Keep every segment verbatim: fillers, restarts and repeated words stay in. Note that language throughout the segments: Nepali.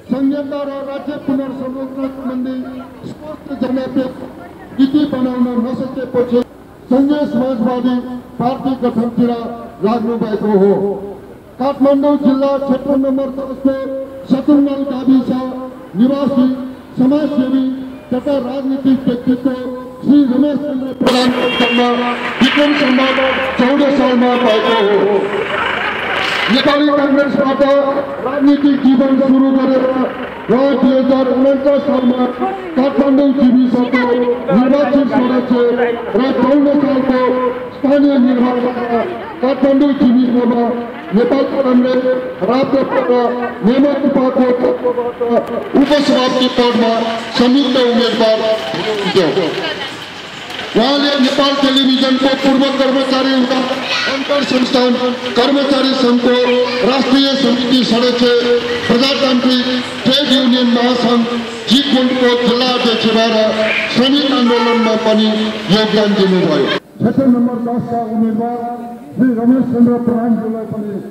संहिता र राज्य पुनर्संरचना सम्बन्धी स्पष्ट जनादेश नीति बनाउन नसकेपछि संघीय समाजवादी पार्टी गठनतिर लाग्नु भएको हो। काठमाडौँ जिल्ला क्षेत्र नम्बर दसको सतुङ्गल गाविस निवासी समाजसेवी तथा राजनीतिक व्यक्तित्व श्री रमेश चन्द्र प्रधानको जन्म विक्रम सम्वत चौध सालमा भएको हो। नेपाली कांग्रेसबाट राजनीतिक जीवन सुरु गरेर र दुई हजार उन्चास सालमा काठमाडौँ जिविसको निर्वाचित सदस्य र चौध सालको स्थानीय निर्वाचनमा काठमाडौँ जिविसमा नेपाल कांग्रेस राजपत्र नियमित उपाको उपसभापति पदमा संयुक्त उम्मेदवार हुनुहुन्थ्यो। उहाँले नेपाल टेलिभिजनको पूर्व कर्मचारी अन्तर संस्थान कर्मचारी संघको राष्ट्रिय समिति सदस्य प्रजातान्त्रिक ट्रेड युनियन महासंघ जीतपुरको जिल्ला अध्यक्ष भएर श्रमिक आन्दोलनमा पनि योगदान दिनुभयो। क्षेत्र नम्बर दस का उम्मेदवार श्री रमेश चन्द्र प्रधानज्यूलाई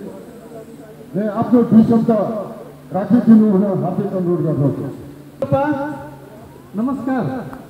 पनि आफ्नो दुई शब्द राखिदिनु हुन हार्दिक अनुरोध गर्दछु। नमस्कार,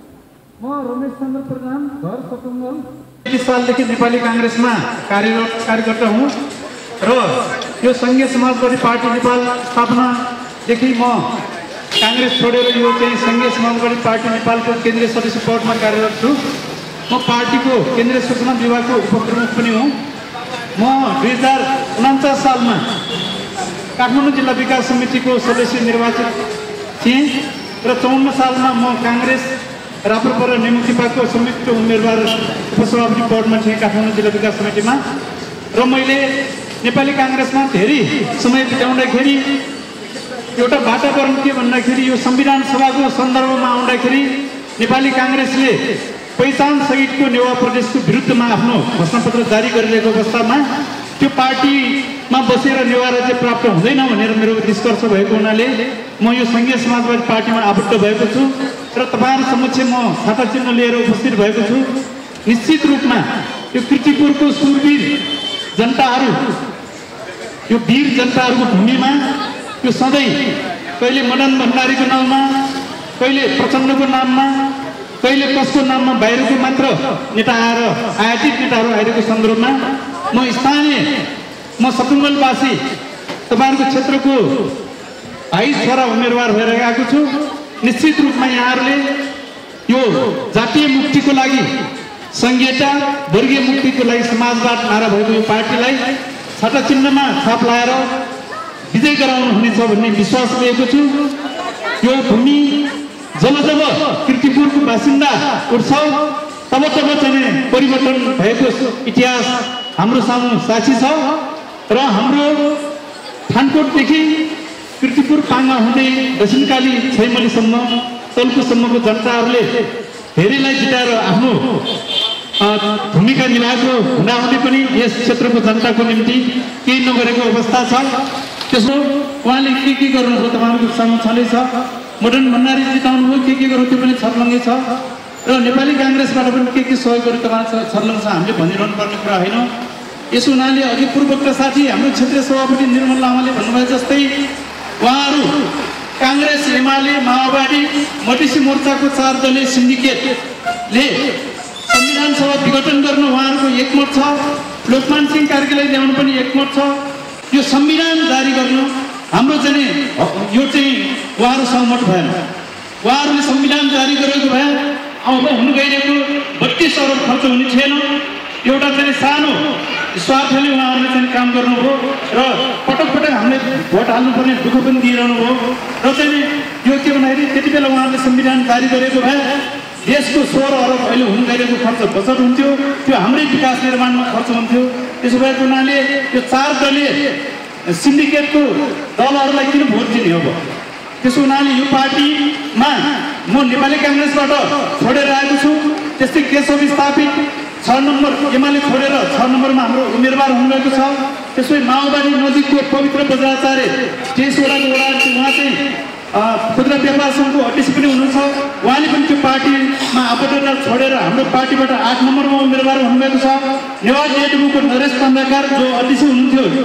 म रमेश चन्द्र प्रधान, घर सतुङ्गल, तीस सालदेखि नेपाली कांग्रेसमा कार्यरत कार्यकर्ता हुँ र यो संघीय समाजवादी पार्टी नेपाल स्थापनादेखि म कांग्रेस छोडेर यो चाहिँ संघीय समाजवादी पार्टी नेपालको केन्द्रीय सदस्य पदमा कार्यरत छु। म पार्टीको केन्द्रीय सूचना विभागको उपप्रमुख पनि हुँ। म दुई हजार उन्चास सालमा काठमाडौँ जिल्ला विकास समितिको सदस्य निर्वाचित थिएँ र चौन्न सालमा म कांग्रेस राप्रपा र नेमुखिपाको संयुक्त उम्मेदवार उपसभापति पदमा थिएँ काठमाडौँ जिल्ला विकास समितिमा। र मैले नेपाली कांग्रेसमा धेरै समय बिताउँदाखेरि एउटा वातावरण के भन्दाखेरि यो संविधान सभाको सन्दर्भमा आउँदाखेरि नेपाली कांग्रेसले पहिचान सहितको नेवा प्रदेशको विरुद्धमा आफ्नो घोषणापत्र जारी गरिरहेको अवस्थामा त्यो पार्टीमा बसेर नेवा राज्य प्राप्त हुँदैन भनेर मेरो निष्कर्ष भएको हुनाले म यो संघीय समाजवादी पार्टीमा आबद्ध भएको छु र तपाईहरु समक्ष म खाता चिन्ह लिएर उपस्थित भएको छु। निश्चित रूपमा यो कृतिपुरको सुरवीर जनताहरू, यो वीर जनताहरूको भूमिमा यो सधैँ कहिले मदन भण्डारीको नाममा, कहिले प्रचण्डको नाममा, कहिले कसको नाममा बाहिरको मात्र नेता आएर आयातित नेताहरू आइरहेको सन्दर्भमा म स्थानीय म सतुङ्गलवासी तपाईहरुको क्षेत्रको भाइ छोरा उम्मेदवार भएर आएको छु। निश्चित रूपमा यहाँहरूले यो जातीय मुक्तिको लागि, संघीयता वर्गीय मुक्तिको लागि समाजवाद नारा भएको यो पार्टीलाई छाता चिन्हमा छाप लाएर विजय गराउनु हुनेछ भन्ने विश्वास लिएको छु। यो भूमि जब जब कृतिपुरको बासिन्दा उठ्छ तब तब चाहिँ परिवर्तन भएको इतिहास हाम्रो सामु साक्षी छ र हाम्रो थानकोटदेखि कृतिपुर पाङ्गा हुँदै दक्षिणकाली छैमलीसम्म तल्कुसम्मको जनताहरूले धेरैलाई जिताएर आफ्नो भूमिका निभाएको हुँदाहुँदै पनि यस क्षेत्रको जनताको निम्ति केही नगरेको अवस्था छ। त्यसो उहाँले के के गर्नुभयो तपाईँहरूको सामु छँदैछ। मदन भण्डारी जिताउनु भयो, के के गर्नु त्यो पनि छर्लङ्गै छ र नेपाली कांग्रेसबाट पनि के के सहयोग गर्नु तपाईँ छर्लङ्ग छ हामीले भनिरहनु पर्ने कुरा होइन। यसो हुनाले अघि पूर्वका साथी हाम्रो क्षेत्रीय सभापति निर्मल लामाले भन्नुभयो जस्तै उहाँहरू कांग्रेस, एमाले, माओवादी, मधेसी मोर्चाको चार दलीय सिन्डिकेटले संविधान सभा विघटन गर्न उहाँहरूको एकमत छ। लोकमान सिंह कार्कीलाई ल्याउनु पनि एकमत छ। यो संविधान जारी गर्न हाम्रो चाहिँ यो चाहिँ उहाँहरू सहमत भएन। उहाँहरूले संविधान जारी गरेको भए अब हुनु गइरहेको बत्तीस अरब खर्च हुने थिएन। एउटा चाहिँ सानो स्वार्थले उहाँहरूले चाहिँ काम गर्नुभयो र पटक पटक हामीले भोट हाल्नुपर्ने दुःख पनि दिइरहनु भयो र चाहिँ यो के भन्दाखेरि त्यति बेला उहाँहरूले संविधान जारी गरेको भए देशको सोह्र अरब अहिले हुनु गइरहेको खर्च बचत हुन्थ्यो, त्यो हाम्रै विकास निर्माणमा खर्च हुन्थ्यो। त्यसो भएको हुनाले यो चार दलीय सिन्डिकेटको दलहरूलाई किन भोट दिने हो? त्यसो हुनाले यो पार्टीमा म नेपाली कांग्रेसबाट छोडेर आएको छु। त्यस्तै केशव स्थापित छ नम्बर एमाले छोडेर छ नम्बरमा हाम्रो उम्मेदवार हुनुभएको छ। त्यसै माओवादी नजिकको पवित्र बज्राचार्य तेइस वडाको वडा उहाँ चाहिँ खुद्रा व्यापार संघको अध्यक्ष पनि हुनुहुन्छ। उहाँले पनि त्यो पार्टीमा आबद्धता छोडेर हाम्रो पार्टीबाट आठ नम्बरमा उम्मेदवार हुनुभएको छ। नेवार जेडीयूको नरेश पाण्डाकार जो अध्यक्ष हुनुहुन्थ्यो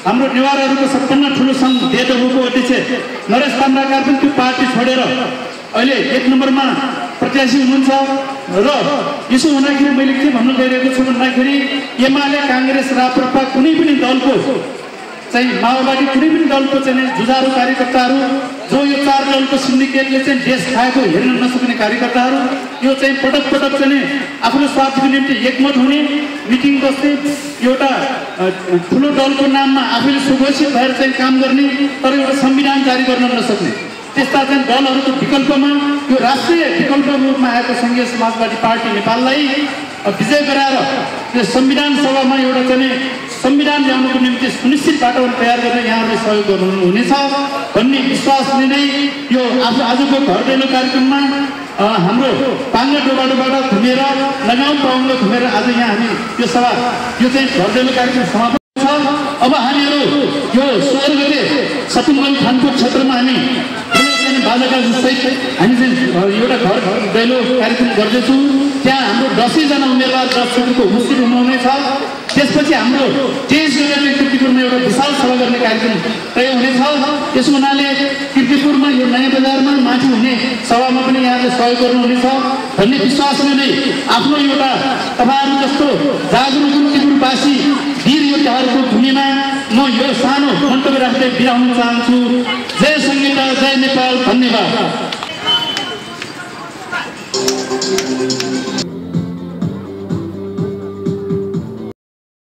हाम्रो नेवारहरूको सबभन्दा ठुलो सङ्घ देवको अध्यक्ष नरेश ताम्राकार पनि त्यो पार्टी छोडेर अहिले एक नम्बरमा प्रत्याशी हुनुहुन्छ र यसो हुँदाखेरि मैले के भन्नु गइरहेको छु भन्दाखेरि एमाले काङ्ग्रेस राप्रपा कुनै पनि दलको चाहिँ माओवादी कुनै पनि दलको चाहिँ जुझारु कार्यकर्ताहरू जो यो चार दलको सिन्डिकेटले चाहिँ देश खाएको हेर्न नसक्ने कार्यकर्ताहरू यो चाहिँ पटक पटक चाहिँ आफ्नो स्वार्थको निम्ति एकमत हुने मिटिङ बस्ने एउटा ठुलो दलको नाममा आफूले सुघोषित भएर चाहिँ काम गर्ने तर एउटा संविधान जारी गर्न नसक्ने त्यस्ता चाहिँ दलहरूको विकल्पमा यो राष्ट्रिय विकल्प रूपमा आएको सङ्घीय समाजवादी पार्टी नेपाललाई विजय गराएर यो संविधान सभामा एउटा चाहिँ संविधान ल्याउनको निम्ति सुनिश्चित वातावरण तयार गर्न यहाँहरूले सहयोग गर्नुहुनेछ भन्ने विश्वासले नै यो आज आजको घर दैलो कार्यक्रममा हाम्रो पाङ्गा डोबाडोबाट घुमेर लगाउँ पाउन घुमेर आज यहाँ हामी यो सभा यो चाहिँ घर दैलो कार्यक्रम समापन छ। अब हामीहरू यो सोह्र गते सतुङ्गल खानपुर क्षेत्रमा हामी बाजागाजा सहित हामी चाहिँ एउटा घर दैलो कार्यक्रम गर्दैछौँ। त्यहाँ हाम्रो दसैँजना उम्मेदवार दस क्षेत्रको उपस्थित हुनुहुनेछ। त्यसपछि हाम्रो तेइस गते किर्तिपुरमा एउटा विशाल सभा गर्ने कार्यक्रम तय हुनेछ। त्यसो हुनाले किर्तिपुरमा यो नयाँ बजारमा माथि हुने सभामा पनि यहाँले सहयोग गर्नुहुनेछ भन्ने विश्वासले नै आफ्नो एउटा तपाईँहरू जस्तो जागरुक किर्तिपुरवासी वीर योद्धाहरूको भूमिमा म यो सानो मन्तव्य राख्दै बिदा हुन चाहन्छु। जय सङ्गीता, जय नेपाल, धन्यवाद।